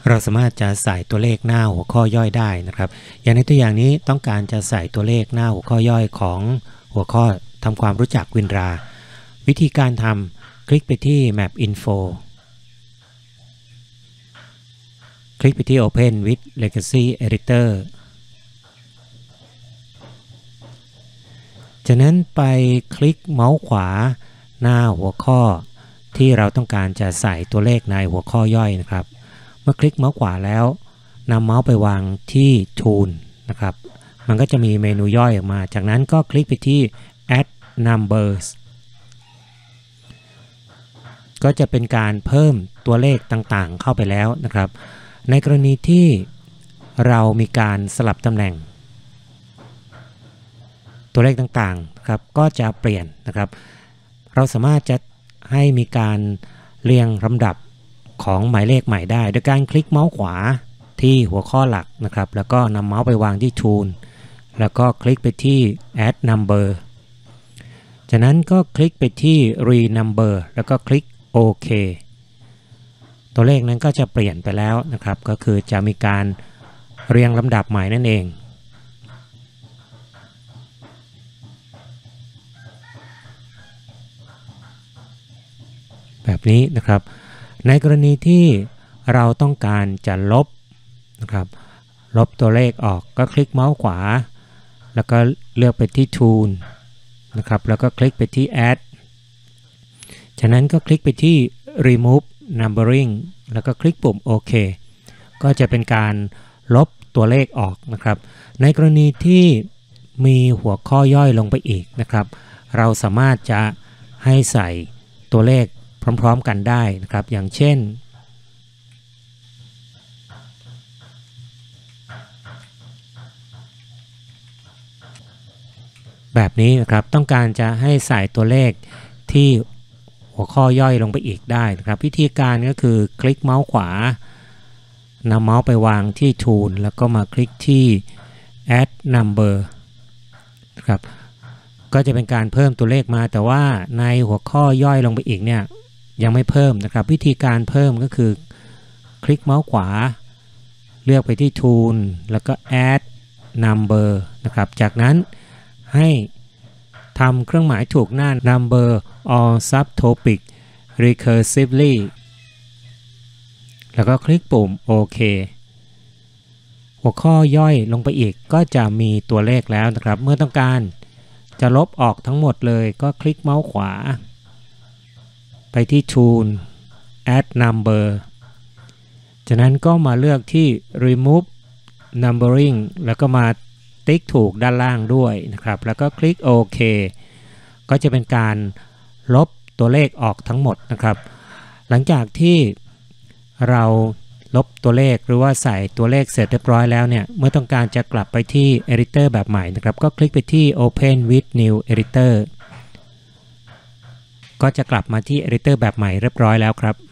เราสามารถจะใส่ตัวเลขหน้าหัวข้อย่อยได้นะครับอย่างในตัวอย่างนี้ต้องการจะใส่ตัวเลขหน้าหัวข้อย่อยของหัวข้อทำความรู้จักวินราวิธีการทำคลิกไปที่ Map Info คลิกไปที่ Open with Legacy Editor จากนั้นไปคลิกเมาส์ขวาหน้าหัวข้อที่เราต้องการจะใส่ตัวเลขในหัวข้อย่อยนะครับเมื่อคลิกเมาส์ขวาแล้วนำเมาส์ไปวางที่ Tool นะครับมันก็จะมีเมนูย่อยออกมาจากนั้นก็คลิกไปที่ Add Numbers ก็จะเป็นการเพิ่มตัวเลขต่างๆเข้าไปแล้วนะครับในกรณีที่เรามีการสลับตำแหน่งตัวเลขต่างๆครับก็จะเปลี่ยนนะครับเราสามารถจะให้มีการเรียงลำดับของหมายเลขใหม่ได้โดยการคลิกเมาส์ขวาที่หัวข้อหลักนะครับแล้วก็นำเมาส์ไปวางที่ Tool แล้วก็คลิกไปที่ Add Number จากนั้นก็คลิกไปที่ Renumber แล้วก็คลิกโอเคตัวเลขนั้นก็จะเปลี่ยนไปแล้วนะครับก็คือจะมีการเรียงลำดับใหม่นั่นเองแบบนี้นะครับในกรณีที่เราต้องการจะลบนะครับลบตัวเลขออกก็คลิกเมาส์ขวาแล้วก็เลือกไปที่ Tool นะครับแล้วก็คลิกไปที่ Add จากนั้นก็คลิกไปที่ Remove Numbering แล้วก็คลิกปุ่มโอเคก็จะเป็นการลบตัวเลขออกนะครับในกรณีที่มีหัวข้อย่อยลงไปอีกนะครับเราสามารถจะให้ใส่ตัวเลขพร้อมๆกันได้นะครับอย่างเช่นแบบนี้นะครับต้องการจะให้ใส่ตัวเลขที่หัวข้อย่อยลงไปอีกได้นะครับวิธีการก็คือคลิกเมาส์ขวานำเมาส์ไปวางที่ Tool แล้วก็มาคลิกที่ Add Number นะครับก็จะเป็นการเพิ่มตัวเลขมาแต่ว่าในหัวข้อย่อยลงไปอีกเนี่ยยังไม่เพิ่มนะครับวิธีการเพิ่มก็คือคลิกเมาส์ขวาเลือกไปที่ Tool แล้วก็ Add Number นะครับจากนั้นให้ทำเครื่องหมายถูกหน้า Number or Subtopic Recursively แล้วก็คลิกปุ่มโอเคหัวข้อย่อยลงไปอีกก็จะมีตัวเลขแล้วนะครับเมื่อต้องการจะลบออกทั้งหมดเลยก็คลิกเมาส์ขวาไปที่ Tool Add Number จากนั้นก็มาเลือกที่ Remove Numbering แล้วก็มาติ๊กถูกด้านล่างด้วยนะครับแล้วก็คลิกโอเคก็จะเป็นการลบตัวเลขออกทั้งหมดนะครับหลังจากที่เราลบตัวเลขหรือว่าใส่ตัวเลขเสร็จเรียบร้อยแล้วเนี่ยเมื่อต้องการจะกลับไปที่ Editor แบบใหม่นะครับก็คลิกไปที่ Open with New Editor ก็จะกลับมาที่ Editor แบบใหม่เรียบร้อยแล้วครับ